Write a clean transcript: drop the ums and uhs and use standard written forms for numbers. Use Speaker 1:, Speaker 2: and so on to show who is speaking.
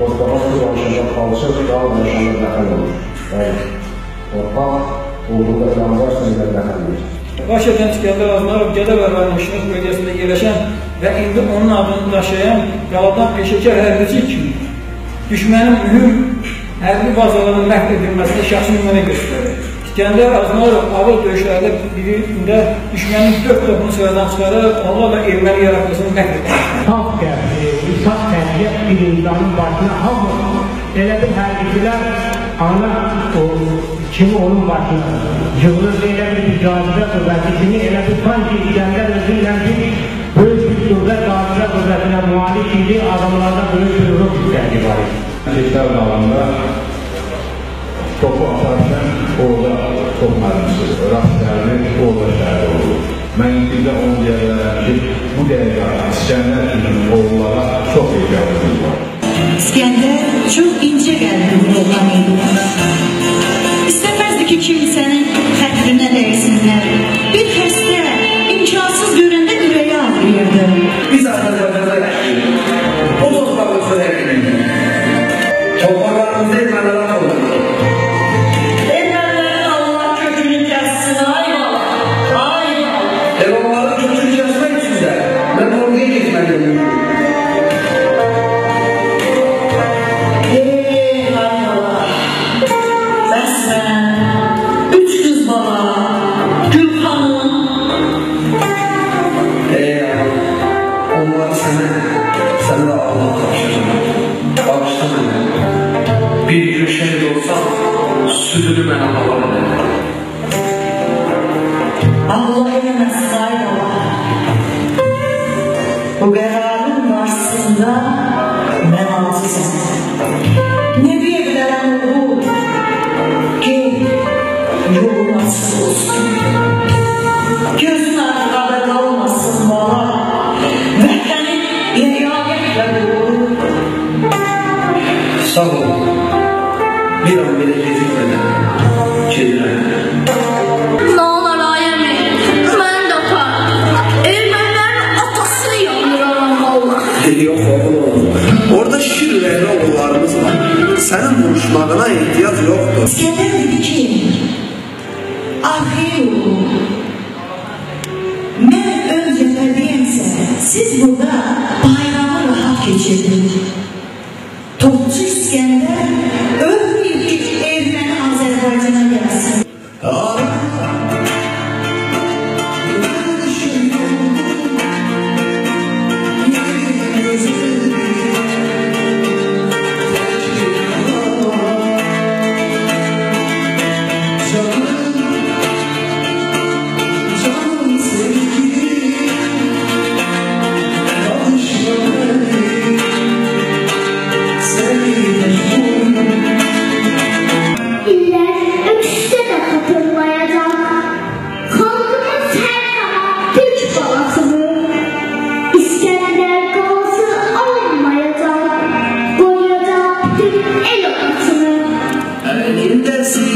Speaker 1: torpağa su başında çalışır, dağ başında dəxil olur. Yəni, torpaq uğurda İranlar sözlə dəxildir.
Speaker 2: Başkədən İskəndər Azmarov Gədəbəy rayonu Şınıq bölgəsində yerləşən və indi onun adını daşıyan Qaladan peşəkar hərbiçi kimi düşmənin mühüm hərbi bazalarının məhv edilməsində şəxsi nümunə göstərir. İskəndər Azmarov ağır döyüşlərdə birində düşmənin 4 topunu sıradan çıxarıb, Allah və erməni yaratmasını məhv edir.
Speaker 3: Saf qəbri, saf təbiyyət bir insanın başına hamı elə bir hərbicilər ana kimi onun başına yığılır, elə bir cazibə qüvvəti kimi, elə bir sanki İskəndər özüylə bir böyük bir qüvvət cazibə qüvvətinə müalik idi, adamlarda böyük bir ruh istədi var idi.
Speaker 1: Keçlər dağında topu atarkən orada top mərmisi, rastlərli orada şəhər olur. Mən indi onu deyərəm ki, bu dəqiqə İskəndər kimi oğullara çox ehtiyacımız var.
Speaker 4: İskəndər çox incə qəlbli bir oğlan idi. İstəməzdi ki, kimsənin xətrinə dəysinlər. Bir xəstə, imkansız görəndə ürəyi ağrıyırdı.
Speaker 5: Biz Azərbaycanda yaşayırıq. O torpağımızda yaşayırıq. Torpaqlarımızda ermənilər olur.
Speaker 4: Ermənilərin Allah kökünü kəssin, ayva.
Speaker 5: Onların kökünü kəsmək üçün də mən oraya getməliyim. Bir gün şəhid olsam, südünü mənə hava edər.
Speaker 4: Allah eləməz, sahib Allah. Bu qərarın qarşısında mən acizəm. Ne deyə bilərəm bu? Gel, yolun açıq olsun. Gözün arkada qalmasın bana. Vətəni yəyaqətlə doğru.
Speaker 5: Sağ ol. Bir an belə gecikmədən gedirəm.
Speaker 6: Nə olar ayəmi? Mən də aparım. Ermənilərin atasını yandıraram valla.
Speaker 5: Yox oğlum. Orada şükür ürəkli oğullarımız var. Sənin vuruşmağına ehtiyac yoxdur.
Speaker 4: İskəndər dedi ki, axir oğlum, mən ön cəbədəyəmsə, siz burada bayramı rahat geçirdin. Topçu İskəndər ölməyib ki, erməni Azərbaycana gəlsin. Elinde